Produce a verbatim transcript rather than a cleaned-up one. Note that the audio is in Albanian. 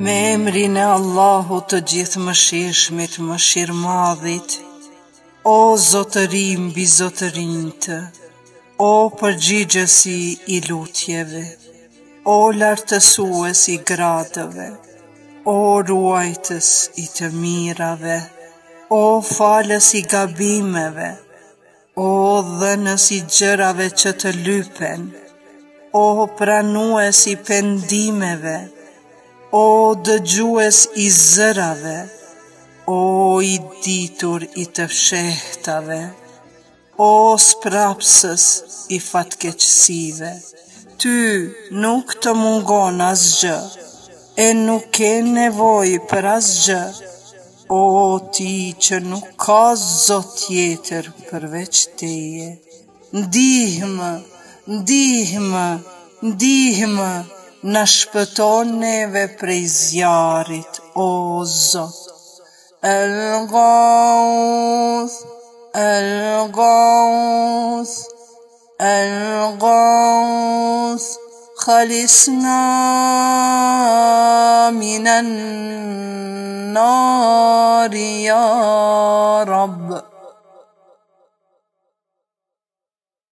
Me emrin e Allahut të gjithë mëshirshmit, mëshirmadhit. O zotëri mbi zotërinjtë, o përgjigjësi i lutjeve, o lartësues i gradëve, o ruajtës i të mirave, o falës i gabimeve, o dhënës i gjërave që të lypen, o pranues i pendimeve, o dëgjues i zërave, o i ditur i të fshehtave, o sprapsës i fatkeqësive. Ty nuk të mungon asgjë, e nuk ke nevojë për asgjë, o ti që nuk ka zot tjetër përveç teje. Ndihmë, ndihmë, ndihmë, na shpëton neve prej zjarit, o Zot. El Gauth, El Gauth, El Gauth, خلصنا من النار يا رب.